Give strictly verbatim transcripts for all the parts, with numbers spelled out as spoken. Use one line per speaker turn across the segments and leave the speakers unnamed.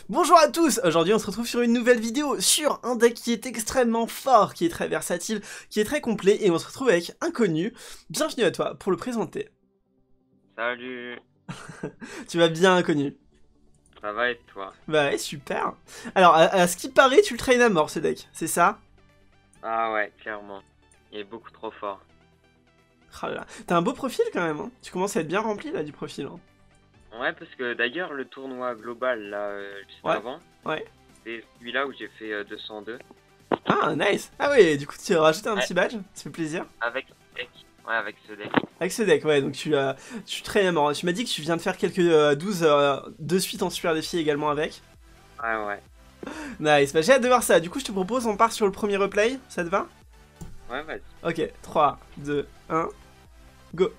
Bonjour à tous, aujourd'hui on se retrouve sur une nouvelle vidéo sur un deck qui est extrêmement fort, qui est très versatile, qui est très complet et on se retrouve avec Inconnu. Bienvenue à toi pour le présenter.
Salut,
Tu vas bien Inconnu?
ça va et toi?
Bah ouais, super. Alors à, à ce qui paraît tu le traînes à mort ce deck, c'est ça?
Ah ouais, clairement. Il est beaucoup trop fort.
Oh là là. T'as un beau profil quand même, hein. Tu commences à être bien rempli là du profil. Hein.
Ouais, parce que d'ailleurs, le tournoi global, là, euh, juste
Ouais,
avant,
ouais.
c'est celui-là où j'ai fait euh, deux cent deux.
Ah nice. Ah oui, du coup tu as rajouté un
Ouais,
petit badge, ça fait plaisir.
avec ce deck. Ouais, avec ce deck.
Avec ce deck, ouais, donc tu, euh, tu traînes à mort. Tu m'as dit que tu viens de faire quelques euh, douze euh, de suite en super défi également avec.
Ouais, ouais.
Nice, bah j'ai hâte de voir ça. Du coup, je te propose, on part sur le premier replay. Ça te va?
Ouais, vas-y.
Ok, trois, deux, un, go.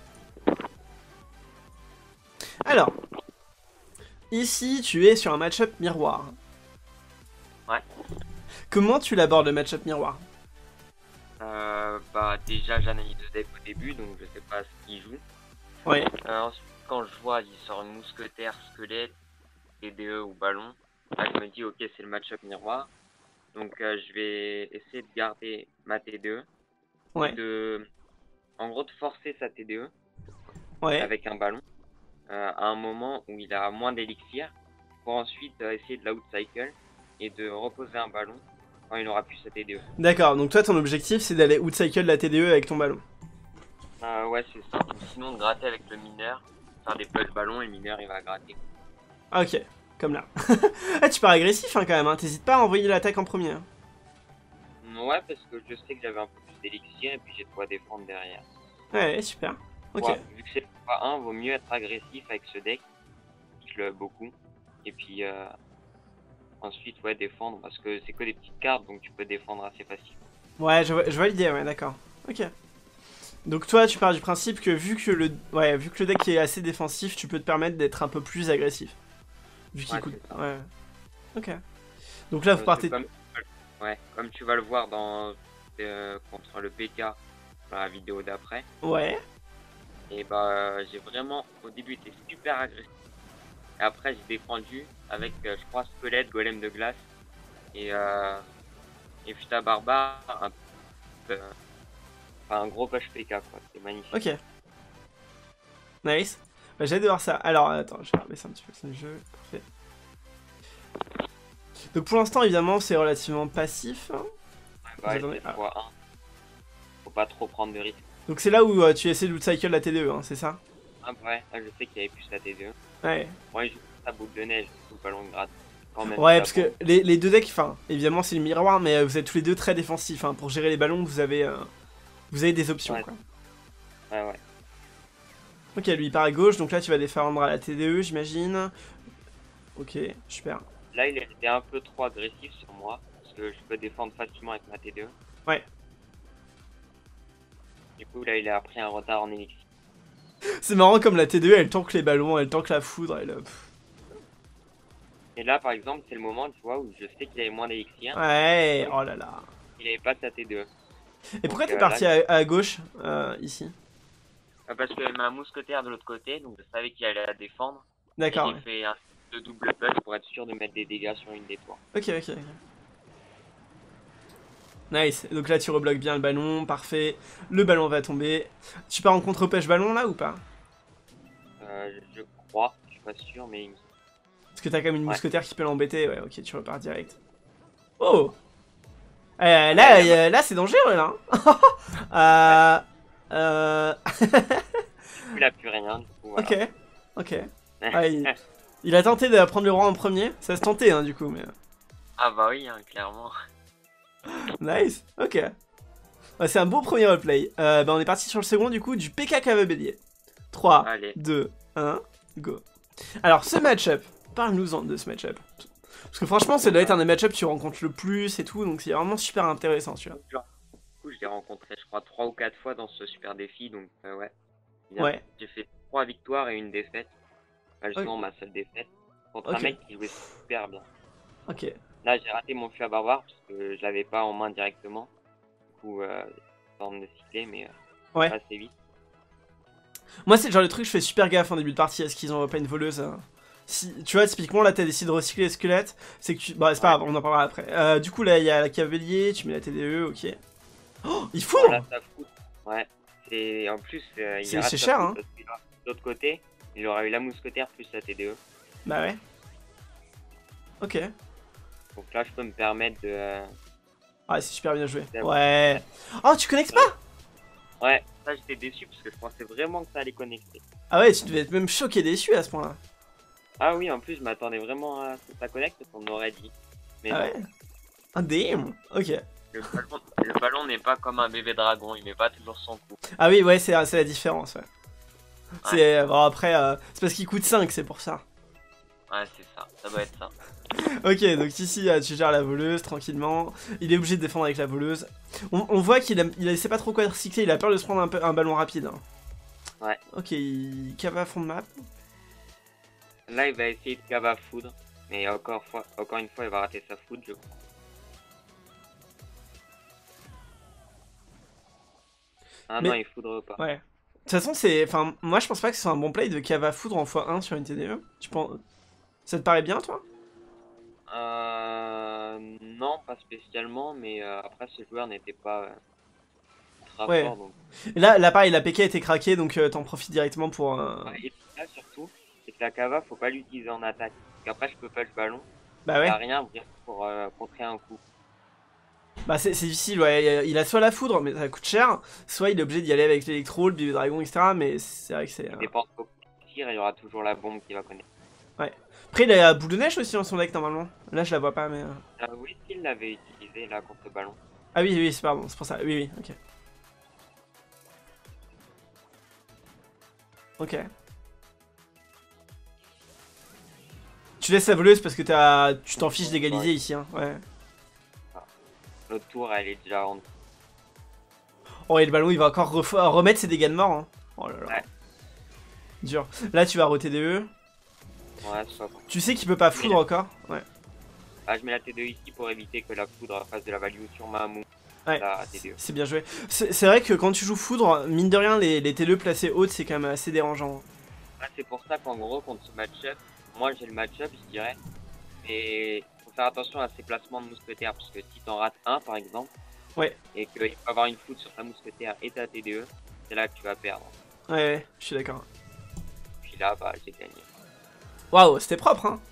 Alors, ici, tu es sur un match-up miroir.
Ouais.
Comment tu l'abordes le match-up miroir?
Euh, bah, déjà, j'analyse le deck au début, donc je sais pas ce qu'il joue.
Ouais,
Euh, ensuite, quand je vois, il sort une mousquetaire, squelette, T D E ou ballon. Là, je me dis, ok, c'est le match-up miroir. Donc, euh, je vais essayer de garder ma T D E et
ouais,
de, en gros, de forcer sa T D E
ouais.
avec un ballon euh, à un moment où il a moins d'élixir pour ensuite euh, essayer de la outcycle et de reposer un ballon quand il aura plus sa T D E.
D'accord, donc toi, ton objectif, c'est d'aller outcycle la T D E avec ton ballon.
Euh, ouais, c'est ça. Ou sinon, de gratter avec le mineur, faire des push ballons et le mineur il va gratter.
Ah, ok, comme là. Ah, tu pars agressif hein, quand même, hein. T'hésites pas à envoyer l'attaque en premier. Hein.
Ouais, parce que je sais que j'avais un peu plus d'élixir et puis j'ai de quoi défendre derrière.
Ouais, super. Ok.
Ouais, vu que c'est le trois un, vaut mieux être agressif avec ce deck. Je le beaucoup. Et puis euh, ensuite, ouais, défendre parce que c'est que des petites cartes donc tu peux défendre assez facile.
Ouais, je vois, je vois l'idée, ouais, d'accord. Ok. Donc toi, tu pars du principe que vu que le, ouais, vu que le deck est assez défensif, tu peux te permettre d'être un peu plus agressif. Vu qu'il
Ouais,
coûte.
c'est ça.
Ouais. Ok. Donc là, vous
Parce que
partez.
comme, ouais, comme tu vas le voir dans euh, contre le P K dans la vidéo d'après,
Ouais.
et bah j'ai vraiment au début été super agressif. Et après j'ai défendu avec euh, je crois squelette, golem de glace et euh, et Futa barbare, un, euh, enfin, un gros push P K quoi, c'est magnifique.
Ok. Nice. Bah, j'ai hâte de voir ça. Alors, attends, je vais baisser un petit peu le jeu. Parfait. Donc pour l'instant, évidemment, c'est relativement passif. Hein.
Ouais,
Vous
bah
attendez.
c'est
Ah.
fois un, faut pas trop prendre de risques.
Donc c'est là où euh, tu essaies de cycle la T D E, hein, c'est ça?
Ah bah ouais, là je sais qu'il y avait plus la T D E.
Ouais.
Moi je joue sa boule de neige, tout le ballon de gratte. Quand même
Ouais,
ça
parce
bon.
que les, les deux decks, enfin, évidemment, c'est le miroir, mais euh, vous êtes tous les deux très défensifs. Hein. Pour gérer les ballons, vous avez, euh, vous avez des options,
Ouais,
quoi.
ouais, ouais.
Ok, lui il part à gauche, donc là tu vas défendre à la T D E, j'imagine. Ok, super.
Là, il était un peu trop agressif sur moi, parce que je peux défendre facilement avec ma T D E.
Ouais.
Du coup, là, il a pris un retard en élixir.
C'est marrant comme la T D E, elle tank les ballons, elle tank la foudre, elle... pff.
Et là, par exemple, c'est le moment, tu vois, où je sais qu'il avait moins d'élixir.
Ouais,
Donc,
oh là là.
il avait pas sa T D E.
Et pourquoi
Donc
t'es
euh, là,
parti à, à gauche, euh, ici?
euh, parce que ma mousquetaire de l'autre côté, donc je savais qu'il allait la défendre. Et
D'accord,
j'ai
ouais.
fait un de double push pour être sûr de mettre des dégâts sur une des toits.
Ok, ok, ok. Nice, donc là tu rebloques bien le ballon, parfait. Le ballon va tomber. Tu pars en contre-pêche ballon là ou pas?
Euh, je crois, je suis pas sûr, mais il me-
Parce que t'as quand même une
ouais.
mousquetaire qui peut l'embêter, ouais, ok, tu repars direct. Oh euh,
Ouais,
Là,
la ma-
euh, là c'est dangereux là.
ouais.
Hein. euh... euh...
Du coup, il a plus rien, du coup,
ok,
voilà.
ok. Ouais, il, il a tenté de prendre le roi en premier, ça se tentait hein du coup, mais...
Ah bah oui, hein, clairement.
Nice, ok. Ouais, c'est un beau premier replay. Euh, bah on est parti sur le second du coup, du P K Cavalier. trois,
Allez.
deux, un, go. Alors ce match-up, parle-nous-en de ce match-up. Parce que franchement, ça doit être un des match-ups que tu rencontres le plus et tout, donc c'est vraiment super intéressant, tu vois.
Genre, du coup, je l'ai rencontré, je crois, trois ou quatre fois dans ce super défi, donc euh, ouais, bien.
Ouais,
J'ai fait trois victoires et une défaite. Enfin,
ok.
justement, ma seule défaite. Contre un
Ok,
mec qui jouait super bien.
ok.
Là, j'ai raté mon fût à barbare parce que je l'avais pas en main directement. Du coup, euh, temps de cycler, mais euh,
Ouais.
assez vite.
Moi, c'est le genre de truc, je fais super gaffe en début de partie à ce qu'ils envoient pas une voleuse. Hein. Si, tu vois, typiquement, là, t'as décidé de recycler les squelettes. C'est que tu... Bah, c'est pas grave, on en parlera après. Euh, du coup, là, il y a la cavalier, tu mets la T D E, ok. Oh, il foudre.
Là, ça fout. Ouais. Et en plus, euh, il
C'est
rate
c'est
sa
cher,
foudre
hein.
parce que là, de l'autre côté, il aura eu la mousquetaire plus la T D E.
Bah ouais. Ok.
Donc là, je peux me permettre de... euh,
Ah, c'est super bien joué.
C'est bon.
Ouais. Oh, tu connectes pas?
Ouais, ça j'étais déçu parce que je pensais vraiment que ça allait connecter.
Ah ouais, tu devais être même choqué déçu à ce point-là.
Ah oui, en plus, je m'attendais vraiment à ce que ça connecte parce qu'on m'aurait dit. Mais
Ah
non.
ouais. Ah damn. Ok.
Le ballon, le ballon n'est pas comme un bébé dragon, il met pas toujours son coup.
Ah oui, ouais, c'est c'est la différence, ouais. C'est... Bon, après, euh, c'est parce qu'il coûte cinq, c'est pour ça.
Ouais, c'est ça, ça doit être ça.
Ok, donc ici, euh, tu gères la voleuse tranquillement. Il est obligé de défendre avec la voleuse. On, on voit qu'il aime- il sait pas trop quoi recycler, il a peur de se prendre un, peu, un ballon rapide. hein.
Ouais.
Ok, il cave à fond de map.
Là, il va essayer de cave à foudre. Mais encore, fois, encore une fois, il va rater sa foudre, je crois. Ah
Mais-
non, il foudre pas.
Ouais. De toute façon, c'est... Enfin, moi, je pense pas que ce soit un bon play de cave à foudre en fois un sur une T D E. Tu penses... Ça te paraît bien, toi?
Euh... Non, pas spécialement, mais euh, après, ce joueur n'était pas euh, ultra
Ouais.
fort, donc...
Et là, là, pareil, la P K a été craquée, donc euh, t'en profites directement pour... euh,
Ouais, et là, surtout, c'est que la cava, faut pas l'utiliser en attaque. Parce qu'après, je peux pas le ballon.
Bah
Il
ouais.
a rien vraiment pour euh, contrer un coup.
Bah c'est c'est difficile, ouais. Il a soit la foudre, mais ça coûte cher, soit il est obligé d'y aller avec l'électro, le bébé dragon, et cetera. Mais c'est vrai que c'est...
Il
euh,
dépend de tir, il y aura toujours la bombe qui va connaître.
Après, il a la boule de neige aussi dans son deck, normalement. Là, je la vois pas, mais... euh,
Euh, oui, il l'avait utilisé là contre le ballon.
Ah oui, oui, c'est pardon, c'est pour ça. Oui, oui, ok. Ok. Tu laisses la voleuse parce que t'as, tu t'en fiches d'égaliser ici, hein. Ouais.
L'autre tour, elle est déjà en.
Oh, et le ballon, il va encore ref- remettre ses dégâts de mort. Hein. Oh là là.
Ouais.
Dur. Là, tu vas re-T D E.
Ouais, soit.
Tu sais qu'il peut pas foudre encore. Ouais.
Ah, je mets la T deux ici pour éviter que la foudre fasse de la value sur ma mou.
Ouais.
La T deux.
C'est bien joué. C'est c'est vrai que quand tu joues foudre, mine de rien, les, les T D E placés hautes, c'est quand même assez dérangeant.
Ah, c'est pour ça qu'en gros, contre ce match-up, moi j'ai le match-up, je dirais. Et faut faire attention à ces placements de mousquetaires. Parce que si t'en rates un, par exemple.
Ouais.
Et qu'il peut avoir une foudre sur ta mousquetaire et ta T D E, c'est là que tu vas perdre.
Ouais, ouais, je suis d'accord.
Puis là, bah, j'ai gagné.
Waouh, c'était propre, hein.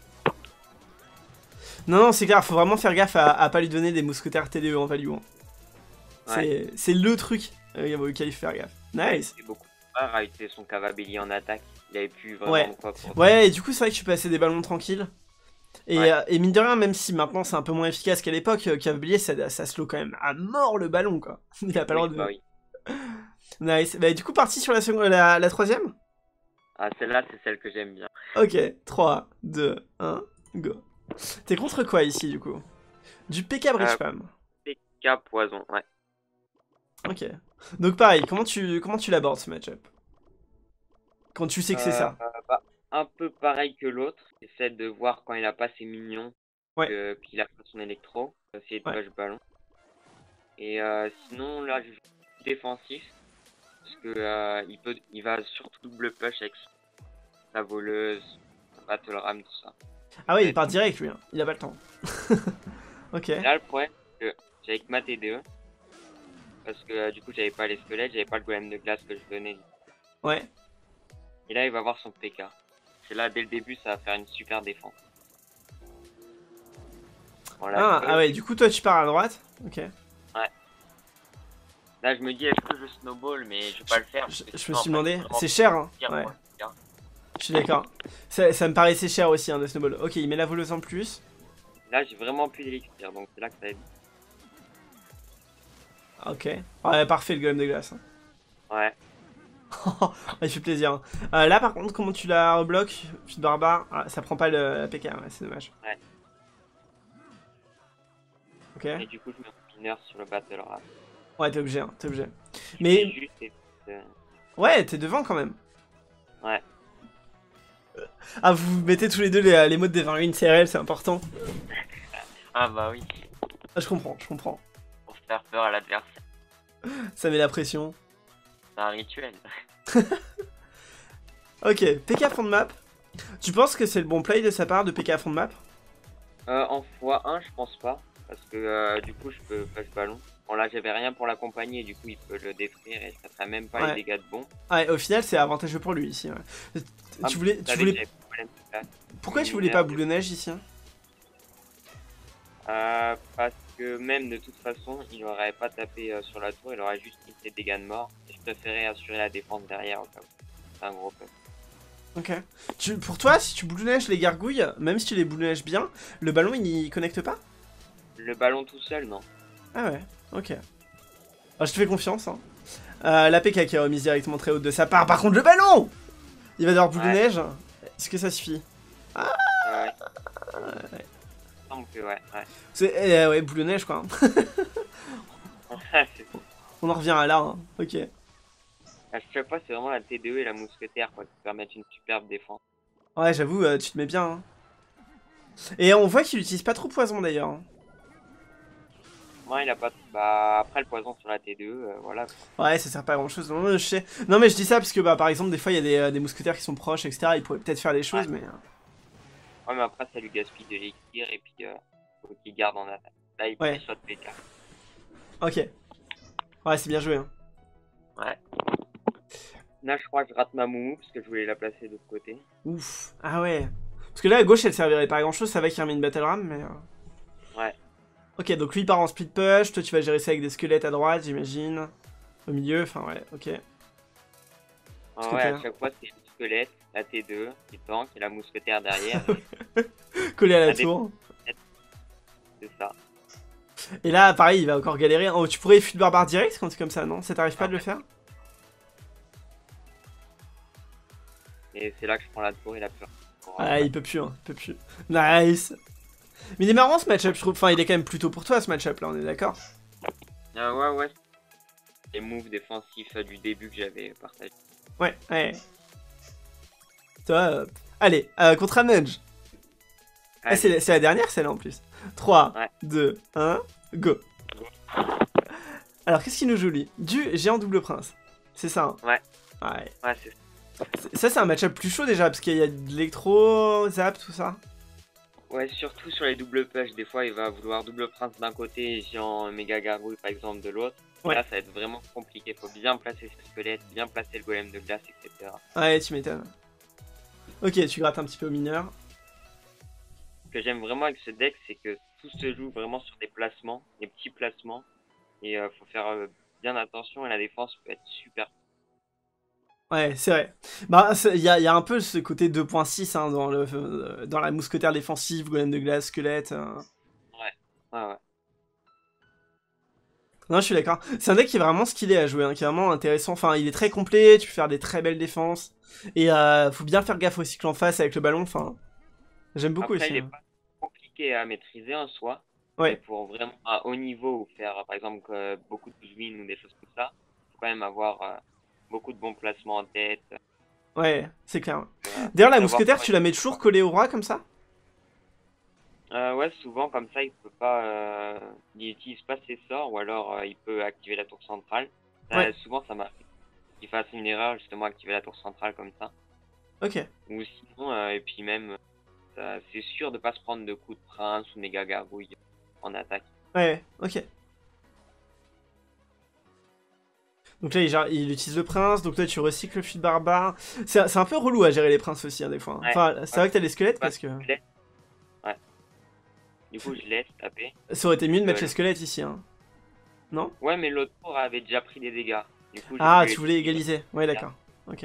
Non, non, c'est clair, faut vraiment faire gaffe à, à pas lui donner des mousquetaires T D E en value. Hein.
Ouais.
C'est le truc euh, auquel il faut faire gaffe. Nice.
C'est beaucoup plus rare à utiliser son Cavabelli en attaque. Il avait plus vraiment
Ouais.
quoi pour.
Ouais, et du coup, c'est vrai que tu peux passer des ballons tranquilles. Et,
Ouais.
euh, et mine de rien, même si maintenant c'est un peu moins efficace qu'à l'époque, euh, Cavalier, ça, ça slow quand même à mort le ballon, quoi. Il a pas le droit
Oui,
de...
bah oui.
Nice. Bah, du coup, parti sur la, seconde, la, la troisième.
Ah, celle-là, c'est celle que j'aime bien.
Ok, trois, deux, un, go. T'es contre quoi ici, du coup? Du P K Bridge
Euh,
Spam.
P K poison, ouais.
Ok. Donc pareil, comment tu, comment tu l'abordes ce match-up? Quand tu sais que c'est
Euh,
ça.
euh, bah, un peu pareil que l'autre. J'essaie de voir quand il a pas ses minions.
Ouais.
que- qu'il a pas son électro. Essayer de
Ouais.
push ballon. Et euh, sinon, là, je joue défensif. Parce que euh, il, peut, il va surtout double push avec sa voleuse, sa battle ram, tout ça.
Ah ouais, il
Ouais.
part direct lui, hein. Il a pas le temps. Ok.
Et là, le problème, c'est que j'avais que ma T D E. Parce que euh, du coup, j'avais pas les squelettes, j'avais pas le golem de glace que je donnais.
Ouais.
Et là, il va avoir son P K. C'est là, dès le début, ça va faire une super défense. Voilà,
Ah,
je-
ah ouais, du coup, toi, tu pars à droite. Ok.
Là, je me dis, est-ce que je snowball, mais je vais pas le faire.
Je,
parce que
je
sinon,
me suis
en fait,
demandé.
vraiment
C'est cher, hein.
pire
Ouais.
pour le P K.
Je suis d'accord. Ça, ça me paraissait cher aussi, hein, de snowball. Ok, il met la voleuse en plus.
Là, j'ai vraiment plus d'élixir, donc c'est là que ça aide.
Ok. Ouais, parfait, le golem de glace. hein.
Ouais.
Il fait plaisir. hein. Euh, là, par contre, comment tu la rebloques? Petite barbare. Ah, ça prend pas le, la P K, ouais, c'est dommage.
Ouais.
Ok.
Et du coup, je mets un mineur sur le battle ram.
Ouais, t'es obligé, hein, t'es obligé.
C'est
Mais,
juste, et- euh,
ouais, t'es devant quand même.
Ouais.
Ah, vous mettez tous les deux les, les modes des vingt et une C R L, c'est important.
Ah bah oui,
Ah, je comprends, je comprends.
pour faire peur à l'adversaire.
Ça met la pression.
C'est un rituel.
Ok, P K fond de map. Tu penses que c'est le bon play de sa part de P K à fond de map?
Euh, en fois un, je pense pas. Parce que euh, du coup, je peux flash ballon. Bon, là, j'avais rien pour l'accompagner. Et du coup, il peut le détruire et ça ferait même pas
Ouais.
les dégâts de bon.
Ouais, au final, c'est avantageux pour lui ici. Ouais.
Ah,
Tu voulais.
vous
Tu
savez
voulais...
que j'avais pas de problème de place.
Pourquoi
Une
tu voulais pas
merde.
boule de neige ici hein?
Euh, parce que même de toute façon, il aurait pas tapé euh, sur la tour, il aurait juste mis ses dégâts de mort. Et je préférais assurer la défense derrière au cas où. C'est un gros peu.
Ok. Tu, pour toi, si tu boule de neige les gargouilles, même si tu les boule de neige bien, le ballon il y connecte pas?
Le ballon tout seul, non.
Ah ouais, ok. Ah, je te fais confiance. Hein. Euh, la P K qui est remise directement très haute de sa part. Par contre, le ballon il va devoir boule
Ouais.
de neige. Est-ce que ça suffit? Ah
Euh,
ouais.
il semble que ouais. Ouais.
C'est euh, ouais, boule de neige quoi.
C'est-
On en revient à là. Hein. Ok.
à chaque fois, c'est vraiment la T deux et la mousquetaire quoi, qui permettent une superbe défense.
Ouais, j'avoue, euh, tu te mets bien. Hein. Et on voit qu'il utilise pas trop poison d'ailleurs. Hein.
Moi, il a pas. Bah, après le poison sur la T deux, euh, voilà.
Ouais, ça sert pas à grand chose. Non, je sais. Non, mais je dis ça parce que, bah, par exemple, des fois, il y a des, euh, des mousquetaires qui sont proches, et cetera. Ils pourraient peut-être faire des choses,
Ouais.
mais. euh,
Ouais, mais après, ça lui gaspille de l'élixir et puis euh, faut qu'il garde en attaque. Là, il
Ouais.
peut shot P K.
Ok. Ouais, c'est bien joué. Hein.
Ouais. Là, je crois que je rate ma moumou parce que je voulais la placer de l'autre côté.
Ouf. Ah ouais. Parce que là, à gauche, elle servirait pas à grand chose. Ça va qu'il remet une battle ram, mais. euh,
Ouais.
Ok, donc lui, il part en split push. Toi, tu vas gérer ça avec des squelettes à droite, j'imagine. Au milieu, enfin, ouais, ok.
Ah
que
ouais,
t'as-
à chaque fois, c'est le squelette, la T deux qui tank et la mousquetaire derrière.
Collé à la
La dé-
tour.
C'est ça.
Et là, pareil, il va encore galérer. Oh, tu pourrais fuir de barbare direct quand c'est comme ça, non? Ça t'arrive pas de le faire?
Et c'est là que je prends la tour et la peur.
Ah, il peut plus, hein, il peut plus. Nice. Mais il est marrant ce match-up, je trouve. Enfin, il est quand même plutôt pour toi ce match-up là, on est d'accord?
Ah ouais, ouais. Les moves défensifs euh, du début que j'avais partagé.
Ouais, ouais. Top. Allez, euh, contre un nudge. Ah, c'est la, c'est la dernière celle-là en plus. trois,
Ouais.
deux, un, go. Alors, qu'est-ce qu'il nous joue lui? Du géant double prince. C'est ça, hein?
Ouais.
Ouais.
Ouais, c'est
C'est- Ça, c'est un match-up plus chaud déjà, parce qu'il y a de l'électro, zap, tout ça.
Ouais, surtout sur les doubles push, des fois il va vouloir double prince d'un côté et géant méga gargouille par exemple de l'autre.
Ouais.
Là ça va être vraiment compliqué, faut bien placer ses squelettes, bien placer le golem de glace, et cetera.
Ouais, tu m'étonnes. Ok, tu grattes un petit peu au mineur.
Ce que j'aime vraiment avec ce deck, c'est que tout se joue vraiment sur des placements, des petits placements. Et euh, faut faire euh, bien attention et la défense peut être super.
Ouais, c'est vrai. Bah, il y a, y a un peu ce côté deux point six hein, dans, le, euh, dans la mousquetaire défensive, golem de glace, squelette. euh.
Ouais, ouais.
Non, je suis d'accord. C'est un deck qui est vraiment skillé à jouer, hein, qui est vraiment intéressant. Enfin, il est très complet, tu peux faire des très belles défenses. Et euh, faut bien faire gaffe au cycle en face avec le ballon. Enfin, j'aime beaucoup
Après
aussi.
il est
hein.
pas compliqué à maîtriser en soi.
Ouais.
Mais pour vraiment à haut niveau ou faire par exemple euh, beaucoup de win ou des choses comme ça, faut quand même avoir euh, beaucoup de bons placements en tête.
Ouais, c'est clair.
euh,
D'ailleurs, la
savoir
mousquetaire,
comment
tu
il-
la mets toujours collée au roi comme ça?
Euh, ouais, souvent comme ça, il peut pas, euh, il utilise pas ses sorts ou alors euh, il peut activer la tour centrale. Euh,
Ouais.
Souvent, ça m'arrive qu'il fasse une erreur justement activer la tour centrale comme ça.
Ok.
Ou sinon, euh, et puis même, euh, c'est sûr de pas se prendre de coups de prince ou méga gargouille en attaque.
Ouais, ok. Donc là, il, gère- il utilise le prince, donc là, tu recycles le fil barbare. C'est c'est un peu relou à gérer les princes aussi, hein, des fois. hein.
Ouais.
Enfin, c'est vrai que t'as les squelettes
Pas
parce que
de squelette. Ouais. Du coup, je laisse taper.
ça aurait été mieux de mettre
Euh,
les squelettes ici. Hein. Non?
Ouais, mais l'autre tour avait déjà pris des dégâts. Du coup, j'ai
Ah,
voulu
tu voulais
équilibrer.
égaliser. Ouais, d'accord. Ok.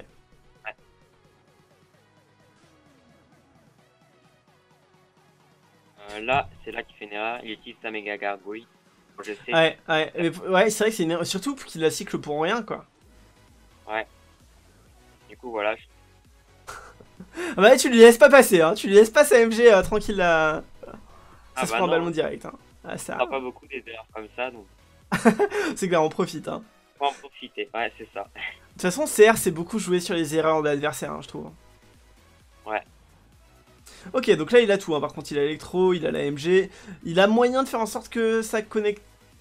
Euh, là, c'est là qu'il fait une erreur. Il utilise sa méga gargouille. Je sais.
Ouais, ouais, mais- ouais c'est vrai que c'est une erreur. Surtout qu'il la cycle pour rien, quoi.
Du coup, voilà. Je...
Ah bah, tu lui laisses pas passer, hein. Tu lui laisses pas sa M G euh, tranquille là. Ça
Ah
se
bah
prend un
non.
ballon direct. Hein. Ah, ça.
On a pas beaucoup des erreurs comme ça, donc
C'est clair, on profite. Hein.
faut en profiter. Ouais, c'est ça.
De toute façon, C R, c'est beaucoup joué sur les erreurs de l'adversaire, hein, je trouve.
Ouais.
Ok, donc là, il a tout. Hein. Par contre, il a l'électro, il a la M G. Il a moyen de faire en sorte que ça connecte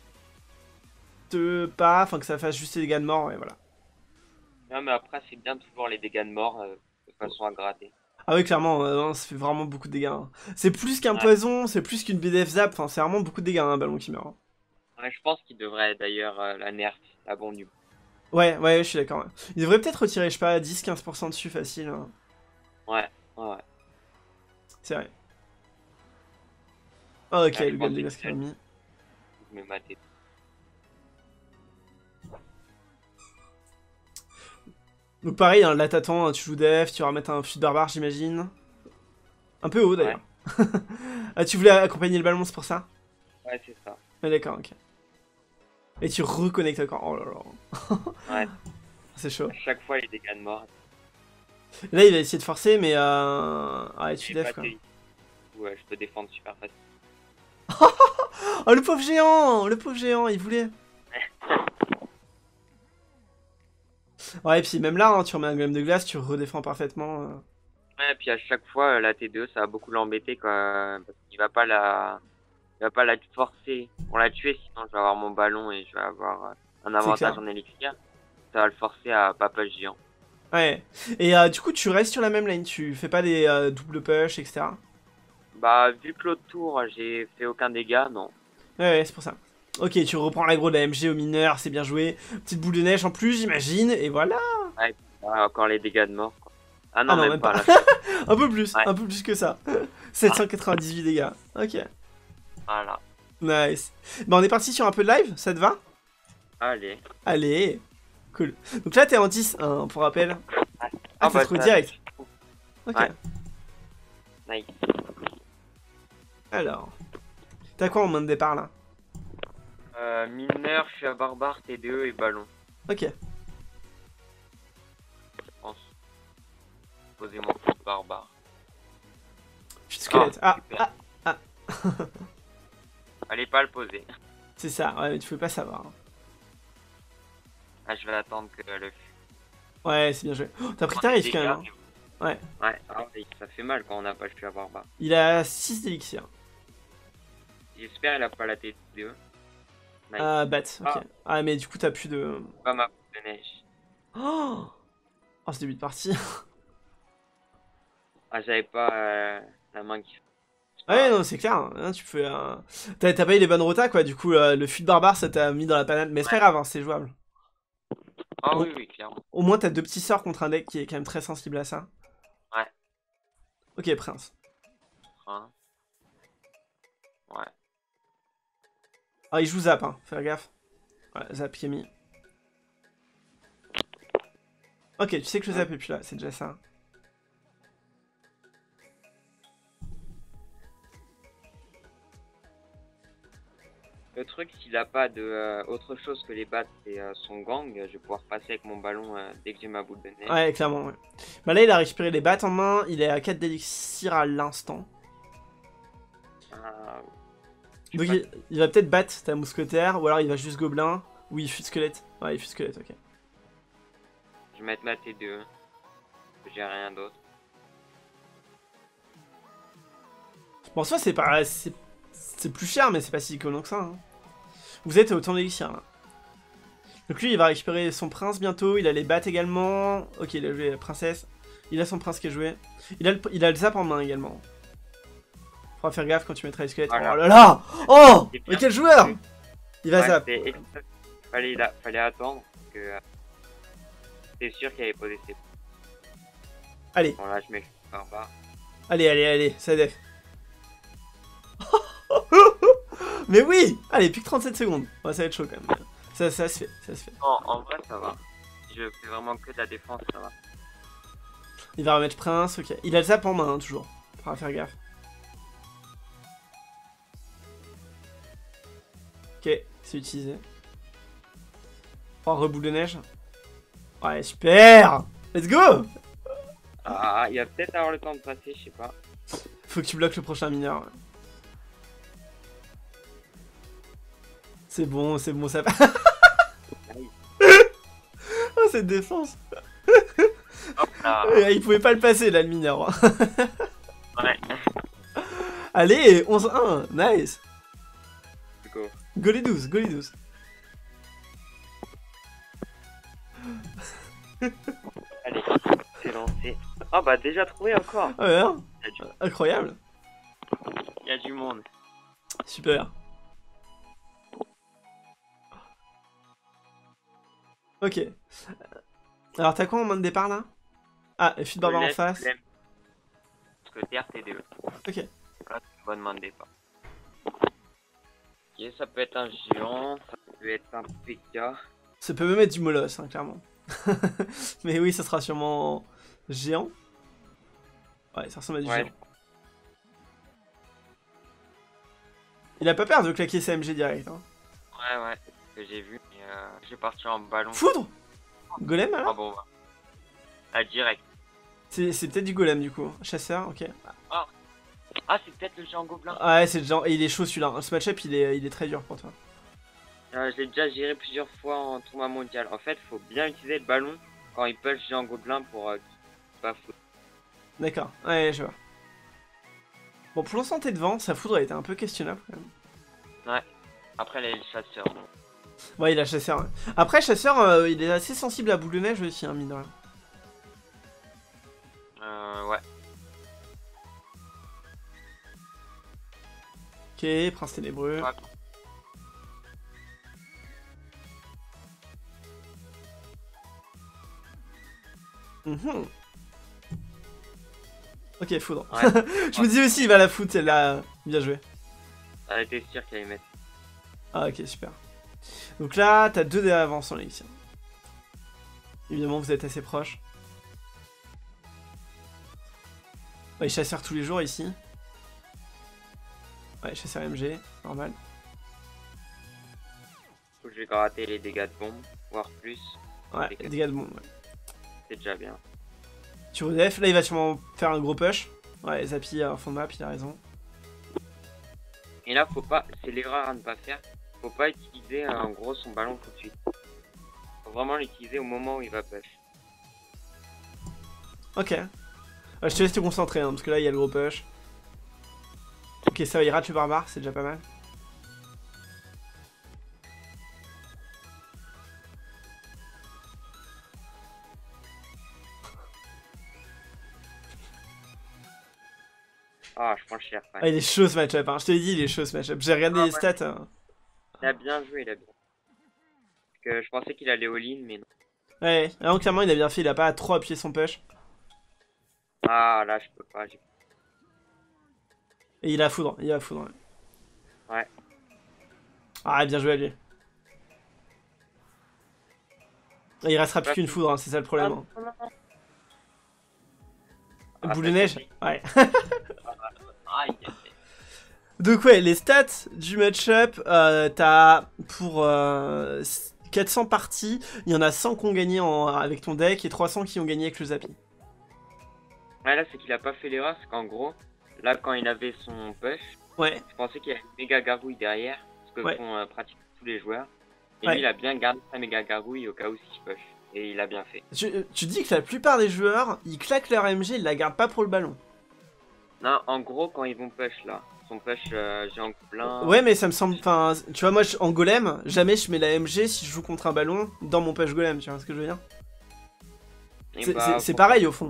pas, enfin que ça fasse juste les dégâts de mort, et voilà.
Non, mais après, c'est bien toujours les dégâts de mort euh, de façon à gratter.
Ah oui, clairement, euh, non, ça fait vraiment beaucoup de dégâts. Hein. C'est plus qu'un
Ouais.
poison, c'est plus qu'une B D F zap, enfin, c'est vraiment beaucoup de dégâts, hein, un ballon qui meurt. Hein.
Ouais, je pense qu'il devrait d'ailleurs euh, la nerf, la bombe du coup.
Ouais, ouais, je suis d'accord. Ouais. Il devrait peut-être retirer, je sais pas, dix quinze pour cent dessus facile. Hein.
Ouais, ouais, ouais.
C'est vrai. Oh, ok,
Là, je
le
pense
golem de
que
glace qui a mis.
je vais mater.
Donc pareil, hein, là t'attends, tu joues def, tu vas remettre un fut de barbare, j'imagine. Un peu haut
Ouais,
d'ailleurs. Ah, tu voulais accompagner le ballon, c'est pour ça?
ouais, c'est ça.
Ah, d'accord, ok. Et tu reconnectes encore. Oh là là.
Ouais,
C'est chaud.
à chaque fois les dégâts de mort.
Là, il va essayer de forcer, mais euh... ouais, tu
J'ai
def
pas
quoi.
de ouais, je peux défendre super facile.
Oh, le pauvre géant! Le pauvre géant, il voulait. Ouais, et puis même là, hein, tu remets un golem de glace, tu redéfends parfaitement. euh.
Ouais, et puis à chaque fois, euh, la T deux, ça va beaucoup l'embêter quoi. Parce qu'il va pas la. Il va pas la forcer pour la tuer, sinon je vais avoir mon ballon et je vais avoir euh, un
C'est
avantage
clair.
en élixir. Ça va le forcer à pas push géant.
Ouais. Et euh, du coup, tu restes sur la même lane, tu fais pas des euh, double push, et cetera.
Bah, vu que l'autre tour, j'ai fait aucun dégât, non.
Ouais, ouais, c'est pour ça. Ok, tu reprends l'aggro de la M G au mineur, c'est bien joué. Petite boule de neige en plus, j'imagine, et voilà.
Ouais, et puis, ouais, encore les dégâts de mort, quoi. Ah
Ah
non,
non,
même
même pas.
pas, là.
Un peu plus,
Ouais,
un peu plus que ça. sept cent quatre-vingt-dix-huit dégâts. Ok,
voilà.
nice. Bah on est parti sur un peu de live, ça te va?
Allez.
Allez, cool. Donc là t'es en dix, hein, pour rappel.
Ah,
Ah,
ah
faut
bah,
trop
ça,
direct.
je trouve.
Ok,
Ouais, nice.
alors. T'as quoi en main de départ là?
Euh, mineur, je suis à barbare, T deux et ballon,
Ok,
je pense. Poser mon coup de barbare.
je suis squelette. Ah,
super.
ah, ah.
Allez pas le poser.
C'est ça, ouais, mais tu peux pas savoir.
Ah, je vais attendre que le
Ouais, c'est bien joué. Oh, t'as pris
prendre les
tarif quand
dégâts.
même. Hein. Ouais,
Ouais, ah, oui, ça fait mal quand on n'a pas le à barbare.
il a six d'élixir.
J'espère qu'il a pas la T deux. Nice.
Ah, bat, ok.
Ah,
Ah, mais du coup t'as plus de...
pas ma boule de neige.
Oh, oh ce début de partie.
Ah, j'avais pas euh, la main qui. C'est
Ouais,
pas
non, c'est clair. Hein, tu peux. euh, T'as t'as pas eu les bonnes rotas, quoi. Du coup, euh, le fut de barbare, ça t'a mis dans la panade. Mais c'est pas
grave.
grave, hein, c'est jouable.
Ah
Au...
oui, oui, clairement.
Au moins, t'as deux petits sorts contre un deck qui est quand même très sensible à ça.
Ouais.
Ok, prince.
Hein. Ouais.
Ah, il joue zap, hein. Faire gaffe. Ouais, zap qui est mis. Ok, tu sais que le zap est plus là, c'est déjà ça.
Le truc, s'il a pas de euh, autre chose que les battes et euh, son gang, je vais pouvoir passer avec mon ballon euh, dès que j'ai ma boule de neige.
Ouais, clairement, ouais. Bah là, il a récupéré les battes en main. Il est à quatre d'élixir à l'instant.
Ah,
Donc,
pas-
il, il va peut-être battre ta mousquetaire. Ou alors, il va juste gobelin. Oui, il fut squelette. Ouais, il fut squelette, ok.
Je vais mettre ma T deux. J'ai rien d'autre.
Bon, en soi, c'est pas. C'est c'est plus cher, mais c'est pas si iconant que ça. Hein. Vous êtes autant d'élixir là. Donc lui, il va récupérer son prince bientôt. Il a les battes également. Ok, il a joué la princesse. Il a son prince qui est joué. Il a le, il a le zap en main également. Faudra faire gaffe quand tu mettras les squelettes.
Voilà.
Oh là là. Oh,
C'est bien.
mais quel joueur. Il va
Ouais,
zap.
c'était extra- fallait, la- fallait attendre parce que euh, c'est sûr qu'il avait posé ses.
Allez,
Bon là je mets le barbare.
allez, allez, allez, ça def. Mais oui. Allez, plus que trente-sept secondes. Ouais, ça va être chaud quand même. Ça, ça se fait, ça se fait.
Non, en vrai ça va. Si je fais vraiment que de la défense, ça va.
Il va remettre prince, ok. Il a le zap en main, hein, toujours. Faudra faire gaffe. Ok, c'est utilisé. Oh, reboule de neige. Ouais, super. Let's go.
Ah, il va peut-être avoir le temps de passer, je sais pas.
Faut que tu bloques le prochain mineur. Ouais. C'est bon, c'est bon, ça va. Oh, cette défense.
Hop là.
Euh, Il pouvait pas le passer, là, le mineur.
Ouais.
Allez, onze un, nice.
Go.
Go les douze, go les douze.
Allez. c'est lancé. Ah bah déjà trouvé encore.
Ouais, hein.
Il y a du,
Incroyable.
il y a du monde.
Super. Ok. Alors t'as quoi en main de départ là? Ah, et fuite barbare en
Golem,
face.
golem. Parce que terre T D E.
Ok.
Voilà, c'est une bonne main de départ. Ok, ça peut être un géant, ça peut être un P K.
Ça peut même être du molosse, hein, clairement. Mais oui, ça sera sûrement géant. Ouais, ça ressemble à du
Ouais.
géant. Il a pas peur de claquer sa M G direct. Hein.
Ouais, ouais, c'est ce que j'ai vu. Et, euh, j'ai parti en ballon.
Foudre. Golem
Ah
alors?
bon, bah. Ah, direct.
C'est c'est peut-être du golem du coup. Chasseur, ok.
Ah, c'est peut-être le géant gobelin.
Ouais, c'est le genre. Et il est chaud celui-là. Ce match-up il est, il est très dur pour toi.
Euh, je l'ai déjà géré plusieurs fois en tournoi mondial. En fait, faut bien utiliser le ballon quand il push géant gobelin pour euh, pas foutre.
D'accord, ouais, je vois. Bon, pour l'instant, t'es devant, sa foudre a été un peu questionnable quand même.
Ouais. Après, là, il y a le chasseur. Donc.
Ouais, il a chasseur. Ouais. Après, chasseur, euh, il est assez sensible à boule de neige aussi, hein, mine de rien.
Euh, ouais.
Ok, prince ténébreux.
Ouais.
Mhm. Ok, foudre.
Ouais.
Je me dis aussi, il va la foutre, celle-là. Bien joué.
Elle était sûre qu'elle allait mettre.
Ah, ok, super. Donc là, t'as deux dés d'avance en élixir. Évidemment, vous êtes assez proches. Ouais, chasseur tous les jours ici. Ouais, chasseur M G, normal.
Faut que je vais gratter les dégâts de bombe, voire plus.
Ouais,
Dégâts.
dégâts de bombe, ouais.
C'est déjà bien.
Tu redef, là il va sûrement faire un gros push. Ouais, Zapi en fond de map, il a raison.
Et là, faut pas, c'est l'erreur à ne pas faire. Faut pas utiliser euh, en gros son ballon tout de suite. Faut vraiment l'utiliser au moment où il va push.
Ok. Ouais, je te laisse te concentrer, hein, parce que là il y a le gros push. Ok, ça va, il rate le barbare, c'est déjà pas mal.
Ah, je prends cher.
Ah, il est chaud ce match-up, hein. Je te l'ai dit, il est chaud ce match-up. J'ai regardé
Ah,
les
ouais.
stats. Hein.
Il a bien joué, il a bien. Parce que je pensais qu'il allait all-in, mais non.
Ouais, alors clairement il a bien fait, il a pas trop appuyé son push.
Ah, là, je peux pas. j'ai-
Et il a foudre, il a foudre. Ouais.
Ouais.
Ah, bien joué à lui. Et il restera plus qu'une foudre, hein, c'est ça le
Ah,
problème.
non,
Hein.
non, non.
Boule
Ah,
de
ça,
neige.
c'est-
Ouais.
Aïe, aïe, aïe.
Donc ouais, les stats du match-up, euh, t'as pour euh, quatre cents parties, il y en a cent qui ont gagné en- avec ton deck et trois cents qui ont gagné avec le Zappy.
Ouais, là, c'est qu'il a pas fait l'erreur, c'est qu'en gros, là, quand il avait son push,
Ouais,
je pensais qu'il y avait une méga gargouille derrière, ce que
Ouais.
font euh, pratiquement tous les joueurs. Et
Ouais.
lui, il a bien gardé sa méga gargouille au cas où s'il push. Et il a bien fait.
tu, tu dis que la plupart des joueurs, ils claquent leur M G, ils la gardent pas pour le ballon.
Non, en gros, quand ils vont push là, son push euh, géant plein.
Ouais, mais ça me semble, enfin, tu vois, moi je- en golem, jamais je mets la M G si je joue contre un ballon dans mon push golem, tu vois ce que je veux dire?
Et
C'est
bah,
c'est- c'est
pour-
pareil au fond.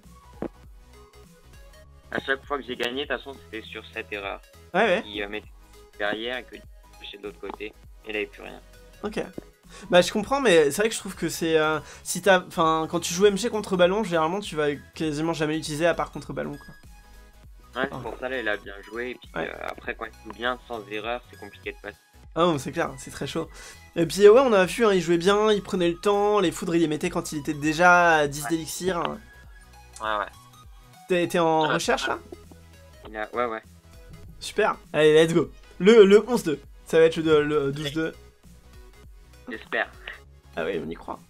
À chaque fois que j'ai gagné, de toute façon, c'était sur cette erreur.
Ouais, ouais,
Il euh, mettait derrière et que il pushait de l'autre côté. Et il avait plus rien.
ok. Bah je comprends, mais c'est vrai que je trouve que c'est... euh, si t'as... Enfin, quand tu joues M G contre ballon, généralement tu vas quasiment jamais l'utiliser à part contre ballon, quoi.
Ouais, c'est
Ah.
pour ça, là, il a bien joué. Et puis
Ouais.
euh, après, quand il joue bien, sans erreur, c'est compliqué de passer.
Ah non, c'est clair, c'est très chaud. Et puis ouais, on a vu, hein, il jouait bien, il prenait le temps, les foudres il les mettait quand il était déjà à dix
Ouais.
d'élixir.
Ouais, ouais.
T'es t'es en
Ouais.
recherche là?
Il a... Ouais, ouais.
Super, allez, let's go. Le, le onze deux, ça va être le, le douze deux.
J'espère.
Ah oui, on y croit.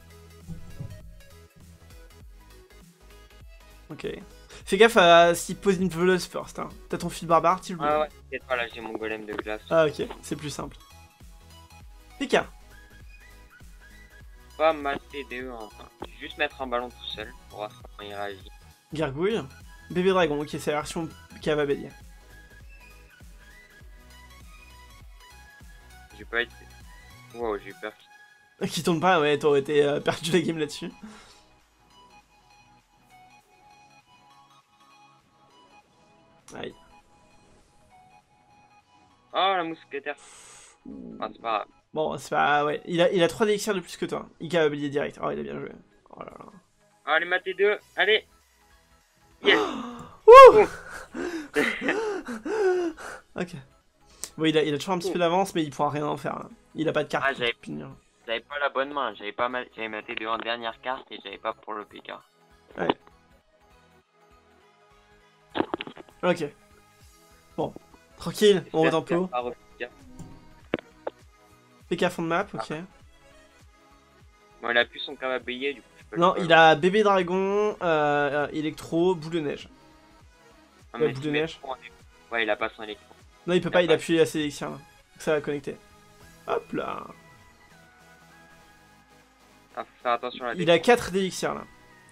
Ok. Fais gaffe à s'il pose une voleuse first. Hein. T'as ton fil barbare, tu le
Ouais, ouais. Peut-être pas, là, j'ai mon golem de glace.
Ah ok, c'est plus simple. Pika.
Pas mal T D E en main. Je vais juste mettre un ballon tout seul pour voir comment il réagit.
Gargouille. Bébé dragon, ok, c'est la version Cava Bélier.
J'ai pas été. Wow, j'ai eu peur.
Qui tourne pas, ouais, t'aurais été euh, perdu la game là-dessus.
Oh, la mousquetaire. Ah, c'est pas grave.
Bon, c'est pas... Ouais, il a, il a trois élixirs de plus que toi. Il a oublié direct. Oh, il a bien joué. Oh là là.
Allez, maté deux. Allez. Yes.
Ouh. Ok. Bon, il a, il a toujours un petit peu d'avance, mais il pourra rien en faire. Hein. Il a pas de carte.
Ah, j'avais
punir.
j'avais pas la bonne main. J'avais pas mal... J'avais maté deux en dernière carte et j'avais pas pour le P K.
Ouais. Ok. Bon. Tranquille, on au tempo. P K fond de map, ok.
Bon, il a plus son cavabélier, du coup. Je peux
Non,
le
il a bébé dragon, euh, électro, boule de neige.
Ah,
Ouais,
mais
boule
tu
de
mets
neige.
trop en électro. Ouais, il a pas son électro.
Non, il peut
Il
pas,
a
il
pas.
a appuyé la sélection là. Donc ça va connecter. Hop là.
Ah, faut faire attention à la
Il a quatre d'élixirs là.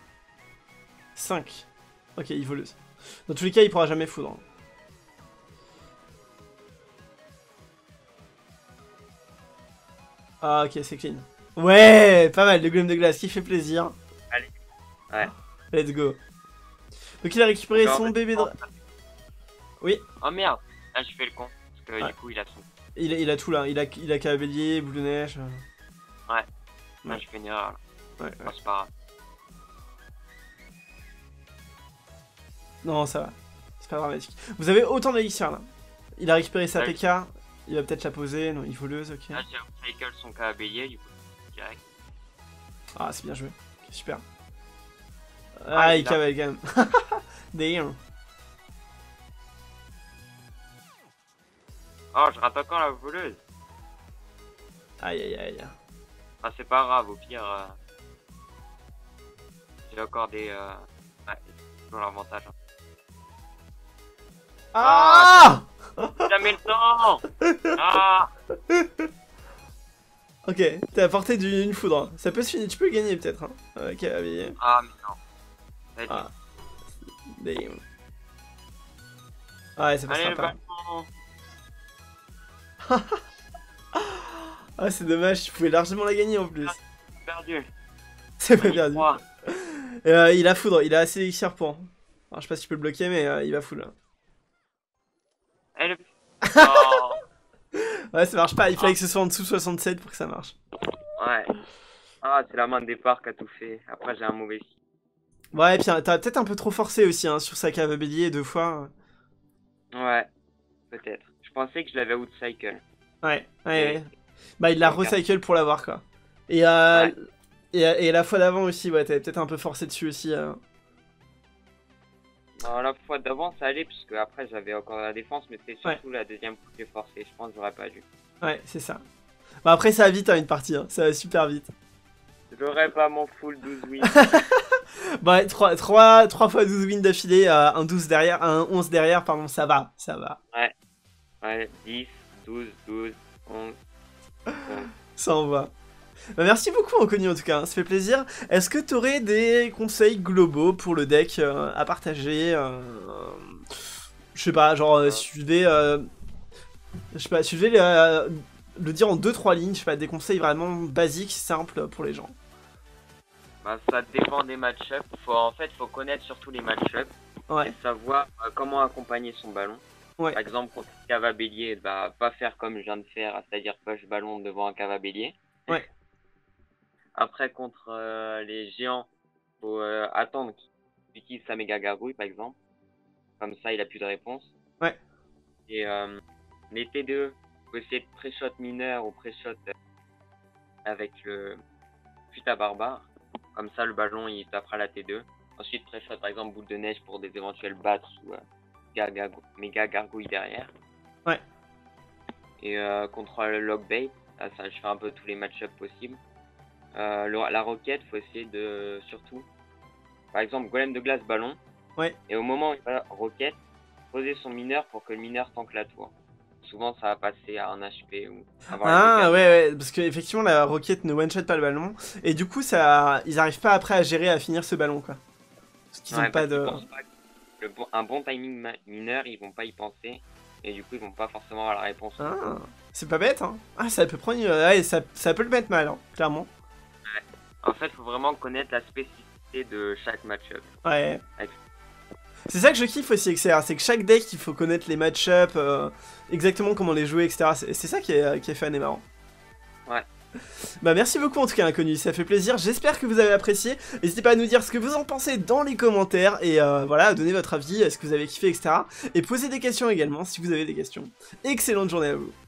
cinq. Ok, il voleuse. Dans tous les cas, il pourra jamais foudre. Ah, ok, c'est clean. Ouais, pas mal, le golem de glace qui fait plaisir.
Allez. Ouais.
Let's go. Donc il a récupéré
Alors,
son bébé de... Oui.
Oh merde. Là, je fais le con. Parce que
Ouais.
du coup, il a son.
Il a, il a tout là. Il a, il a cavalier, boule de neige. euh.
Ouais. Là,
Ouais.
je fais une erreur là.
Ouais, ouais.
Bon, c'est pas grave.
Non, ça va. C'est pas dramatique. Vous avez autant d'élixirs là. Il a récupéré sa
Ouais.
P K. Il va peut-être la poser. Non, il voleuse, ok.
Là, j'ai recycle son cavabélier, du coup. Direct.
Ah, c'est bien joué. Ok, super.
Ah,
Ah,
il
il
l'a.
cavale quand même. Damn.
Oh, je rate encore la voleuse.
Aïe, aïe, aïe.
Ah, c'est pas grave, au pire. Euh... J'ai encore des. Euh... Ouais, c'est toujours l'avantage. Hein.
Ah,
Jamais le temps. Ah.
ok, t'es à portée d'une foudre. Ça peut se finir, tu peux gagner peut-être. Hein. Euh, cavalier.
Ah, mais non. Vas-y.
Ah. Damn. Ah ouais, ça passera
Allez,
pas.
ballon.
Ah, c'est dommage, tu pouvais largement la gagner en plus.
Perdu.
C'est pas
On y
perdu.
croit.
Euh, il a foudre, il a assez d'élixir pour. Alors, je sais pas si tu peux le bloquer, mais euh, il va full.
Eh, le... Oh.
Ouais, ça marche pas, il fallait que ce soit en dessous de soixante-sept pour que ça marche.
Ouais. Ah, c'est la main de départ qui a tout fait. Après, j'ai un mauvais site.
Ouais, et puis hein, t'as peut-être un peu trop forcé aussi hein, sur sa cave bélier deux fois.
Ouais. Peut-être. Je pensais que je l'avais outcycle.
Ouais, ouais,
Et-
ouais. Bah, il l'a
Ok.
recycle pour l'avoir quoi. Et, euh,
Ouais.
et, et la fois d'avant aussi, ouais, t'avais peut-être un peu forcé dessus aussi. euh.
Non, la fois d'avant, ça allait, puisque après, j'avais encore la défense, mais c'était surtout la deuxième coup que j'ai forcé. Je pense que j'aurais pas dû.
Ouais, c'est ça. Bah, après, ça va vite hein, une partie, hein. Ça va super vite.
J'aurais pas mon full douze wins.
Bah, trois fois douze wins d'affilée, euh, un douze derrière, un onze derrière, pardon, ça va, ça va.
Ouais, dix, douze, douze, onze.
Ça envoie. Bah, merci beaucoup, Anconio, en tout cas, hein, ça fait plaisir. Est-ce que tu aurais des conseils globaux pour le deck euh, à partager euh, Je sais pas, genre, euh, si tu devais. euh, je sais pas, si tu devais euh, le dire en deux trois lignes, je sais pas, des conseils vraiment basiques, simples pour les gens.
Bah, ça dépend des match-up. Faut, en fait, faut connaître surtout les match-up.
Ouais,
Et savoir euh, comment accompagner son ballon.
Ouais.
Par exemple, contre un cavabélier, bah, pas faire comme je viens de faire, c'est-à-dire push ballon devant un cavabélier.
Ouais.
Après, contre euh, les géants, faut euh, attendre qu'il utilise sa méga gargouille, par exemple. Comme ça, il a plus de réponse.
Ouais.
Et euh, les T deux, faut essayer de pré-shot mineur ou pré-shot euh, avec le Futa barbare. Comme ça, le ballon, il tapera la T deux. Ensuite, pré-shot, par exemple, boule de neige pour des éventuels bats ou euh, gaga- méga gargouille derrière.
Ouais.
Et euh, contre le lock bait, là, ça, je fais un peu tous les match-ups possibles. Euh, le- la roquette, faut essayer de surtout, par exemple, golem de glace ballon.
Ouais.
Et au moment où il va roquette, poser son mineur pour que le mineur tank la tour. Souvent, ça va passer à un H P ou avoir les
Ah
dégâts.
ouais, ouais, parce qu'effectivement la roquette ne one-shot pas le ballon, et du coup ça, ils arrivent pas après à gérer, à finir ce ballon quoi. Parce qu'ils
Ouais,
ont pas
parce qu'ils
de...
pensent pas que le bon- un bon timing ma- mineur, ils vont pas y penser. Et du coup, ils vont pas forcément avoir la réponse.
Ah, c'est pas bête hein. Ah, ça peut prendre... une- Ouais, ça, ça peut le mettre mal, hein, clairement.
En fait, faut vraiment connaître la spécificité de chaque match-up.
Ouais.
Avec-
C'est ça que je kiffe aussi, et cetera. C'est que chaque deck, il faut connaître les match-up, euh, exactement comment les jouer, et cetera. C'est ça qui est, qui est fun et marrant.
Ouais.
Bah merci beaucoup en tout cas Inconnu, ça fait plaisir, j'espère que vous avez apprécié. N'hésitez pas à nous dire ce que vous en pensez dans les commentaires, et euh, voilà, à donner votre avis, est-ce que vous avez kiffé, et cetera. Et posez des questions également si vous avez des questions. Excellente journée à vous.